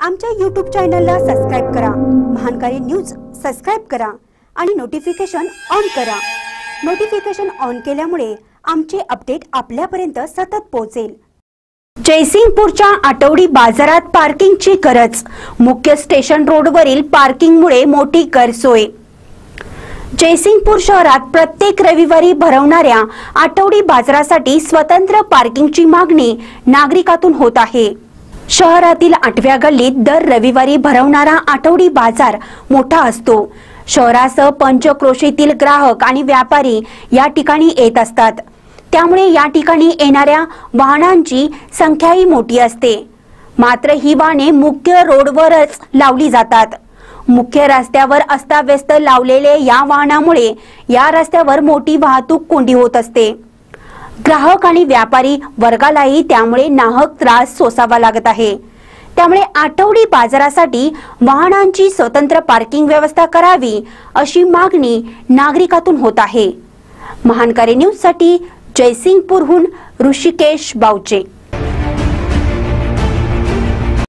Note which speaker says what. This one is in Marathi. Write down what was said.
Speaker 1: आमच्या YouTube चॅनलला सबस्क्राइब करा, महानकारी न्यूज सबस्क्राइब करा आणि नोटिफिकेशन ऑन करा। नोटिफिकेशन ऑन केल्यामुळे आमचे अपडेट आपल्यापर्यंत सतत पोहोचेल। जयसिंगपूरच्या आठवडी बाजारात पार्किंगची गरज, मुख्य स्टेशन रोडवरील पार्किंगमुळे मोठी गैरसोय। जयसिंगपूर शहरात प्रत्येक रविवारी भरवणाऱ्या आठवडी बाजारासाठी स्वतंत्र पार्किंगची मागणी नागरिकातून होत आहे। शहरातील 8व्या गल्लीत दर रविवारी भरवणारा आठवडी बाजार मोठा असतो। शहरासह पंचक्रोशीतील ग्राहक आणि व्यापारी या ठिकाणी येत असतात, त्यामुळे या ठिकाणी येणाऱ्या वाहनांची संख्याही मोठी असते। मात्र ही वाहने मुख्य रोडवरच लावली जातात। मुख्य रस्त्यावर अस्ताव्यस्त लावलेले या वाहनामुळे या रस्त्यावर मोठी वाहतूक कोंडी होत असते। ग्राहक आणि व्यापारी वर्गालाही त्यामुळे नाहक त्रास सोसावा लागत आहे। त्यामुळे आठवडी बाजारासाठी वाहनांची स्वतंत्र पार्किंग व्यवस्था करावी अशी मागणी नागरिकातून होत आहे। महानकारी न्यूज साठी जयसिंगपूरहून ऋषिकेश बावचे।